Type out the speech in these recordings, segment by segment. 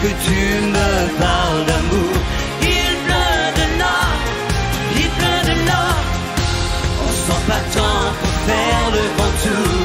que tu me parles d'amour. Il pleut de nord, il pleut de nord. On s'en battant pour faire le grand tour.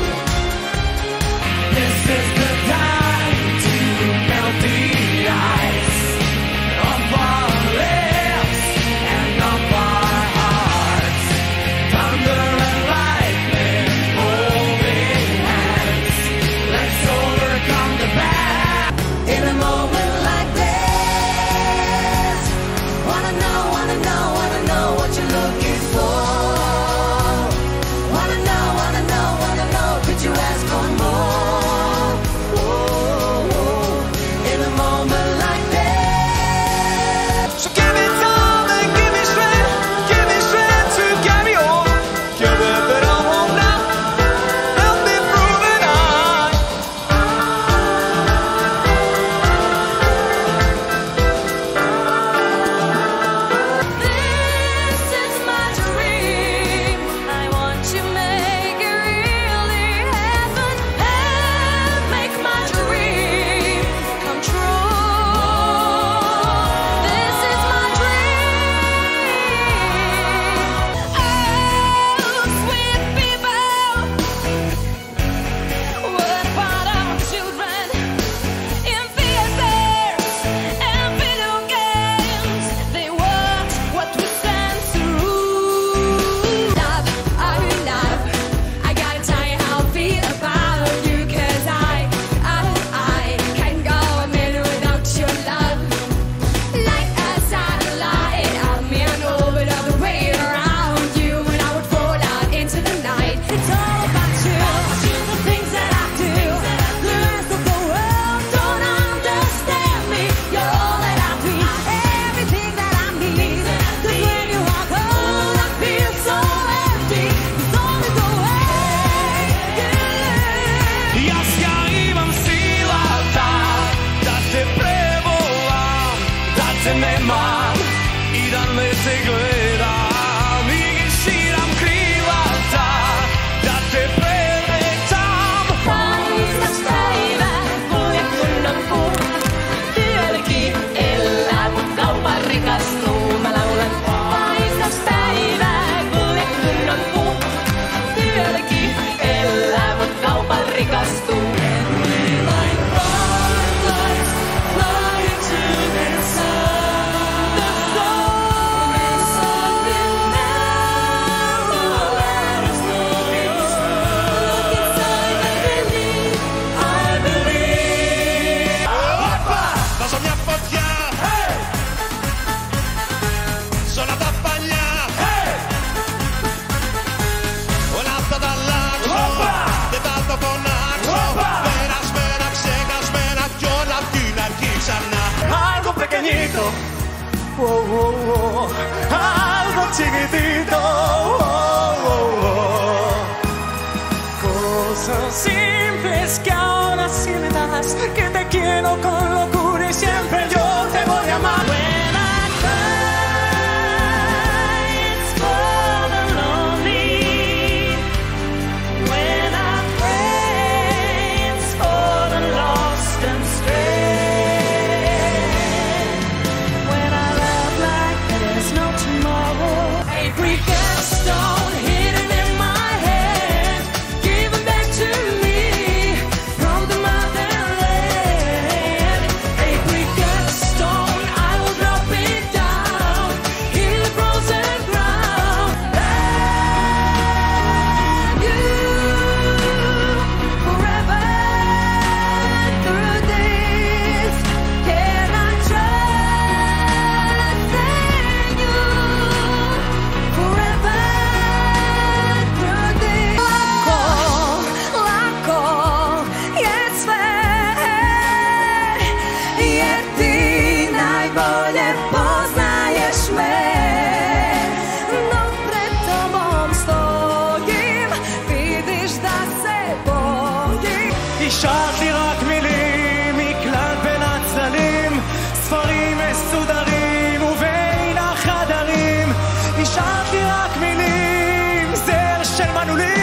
This is the time to melt the ice of our lips and of our hearts. Thunder and lightning holding hands. Let's overcome the bad. In a moment like this, wanna know what you're looking for. Wanna know, could you ask for more? Whoa, in a moment like this. So give me time and give me strength to carry on. Give it that I want now, help me through the night. This is my dream. I want to make it really heaven and make my dream come true. This is my dream. Oh, sweet people, what about our children in theaters and video games? They watch what we stand through. Love, I gotta tell you how I feel about you, 'cause I can't go a minute without your love. Like a satellite, I'm in orbit of the way around you, and I would fall out into the night. It's all about you, the things that I do. The rest of the world don't understand me. You're all that I need, everything that I need. 'Cause when you are gone, I feel so empty. It's only the way you live. Jaska imam silata da te prevolam, da te nemam i da me se gledam i širam krilata da te preletam. Paisas päivä, voi kunnon puu. Työlki elää, mut kauppa rikastuu. Mä laulan paisas päivä, voi kunnon puu. Työlki elää, mut kauppa rikastuu. Like fireflies flying to the sun. The storm is coming now. Let us know it's true. Inside I believe. La mia foglia, sono da paglia, volata dall'accio, dettato con accio, ξεχασμένα κι όλα την αρχή ξανά. Algo pequeñito, algo chiquitito, cosas simples que ahora sí me das, que te quiero con locura y siempre yo te voy a amar. When I cry, it's for the lonely. When I pray, it's for the lost and stray. When I love like there's no tomorrow. A briquette stone hidden in my head, given back to me from the motherland. A briquette stone, I will drop it down in the frozen ground. And you, forever through this, can I trust in you? Forever through this. Lako je sve, jer ti najbolje poznaješ me. No pred tobom stojim, vidiš da se bojim. השארתי רק מילים, מקלט בין הצללים, ספרים מסודרים ובין החדרים. השארתי רק מילים, זר של מנעולים.